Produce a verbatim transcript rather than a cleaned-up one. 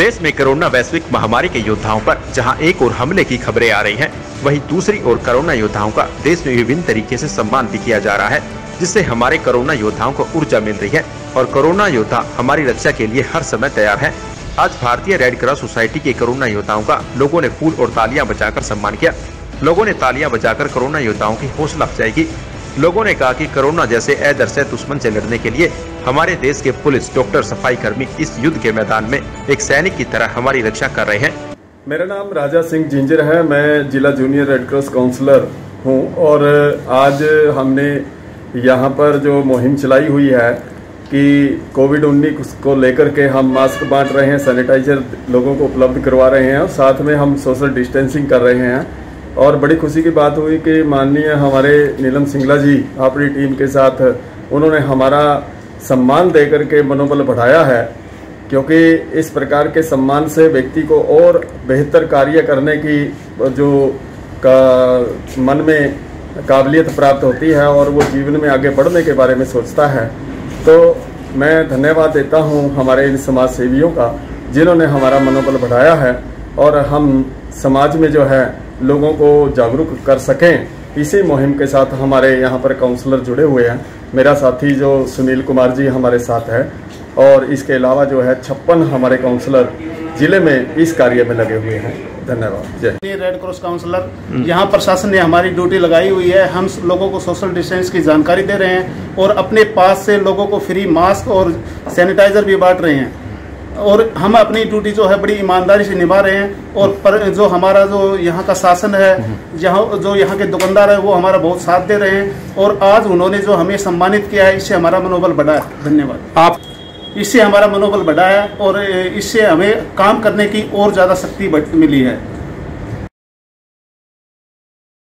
देश में कोरोना वैश्विक महामारी के योद्धाओं पर जहां एक ओर हमले की खबरें आ रही हैं, वहीं दूसरी ओर कोरोना योद्धाओं का देश में विभिन्न तरीके से सम्मान भी किया जा रहा है, जिससे हमारे कोरोना योद्धाओं को ऊर्जा मिल रही है और कोरोना योद्धा हमारी रक्षा के लिए हर समय तैयार है। आज भारतीय रेड क्रॉस सोसाइटी के कोरोना योद्धाओं का लोगों ने फूल और तालियां बजाकर सम्मान किया। लोगों ने तालियां बजाकर कोरोना योद्धाओं की हौसला अफजाई की। लोगों ने कहा कि कोरोना जैसे अदृश्य दुश्मन से लड़ने के लिए हमारे देश के पुलिस, डॉक्टर, सफाई कर्मी इस युद्ध के मैदान में एक सैनिक की तरह हमारी रक्षा कर रहे हैं। मेरा नाम राजा सिंह जिंजर है। मैं जिला जूनियर रेड क्रॉस काउंसलर हूं और आज हमने यहां पर जो मुहिम चलाई हुई है कि कोविड उन्नीस को लेकर के हम मास्क बांट रहे हैं, सैनिटाइजर लोगों को उपलब्ध करवा रहे हैं और साथ में हम सोशल डिस्टेंसिंग कर रहे हैं। और बड़ी खुशी की बात हुई कि माननीय हमारे नीलम सिंगला जी अपनी टीम के साथ उन्होंने हमारा सम्मान दे करके मनोबल बढ़ाया है, क्योंकि इस प्रकार के सम्मान से व्यक्ति को और बेहतर कार्य करने की जो का मन में काबिलियत प्राप्त होती है और वो जीवन में आगे बढ़ने के बारे में सोचता है। तो मैं धन्यवाद देता हूँ हमारे इन समाज सेवियों का, जिन्होंने हमारा मनोबल बढ़ाया है और हम समाज में जो है लोगों को जागरूक कर सकें। इसी मुहिम के साथ हमारे यहाँ पर काउंसलर जुड़े हुए हैं। मेरा साथी जो सुनील कुमार जी हमारे साथ है और इसके अलावा जो है छप्पन हमारे काउंसलर जिले में इस कार्य में लगे हुए हैं। धन्यवाद। जय रेड क्रॉस काउंसलर, यहाँ प्रशासन ने हमारी ड्यूटी लगाई हुई है। हम लोगों को सोशल डिस्टेंस की जानकारी दे रहे हैं और अपने पास से लोगों को फ्री मास्क और सैनिटाइजर भी बांट रहे हैं और हम अपनी ड्यूटी जो है बड़ी ईमानदारी से निभा रहे हैं। और पर जो हमारा जो यहाँ का शासन है, जहाँ जो यहाँ के दुकानदार है, वो हमारा बहुत साथ दे रहे हैं और आज उन्होंने जो हमें सम्मानित किया है, इससे हमारा मनोबल बढ़ा है। धन्यवाद। आप इससे हमारा मनोबल बढ़ा है और इससे हमें काम करने की और ज़्यादा शक्ति मिली है।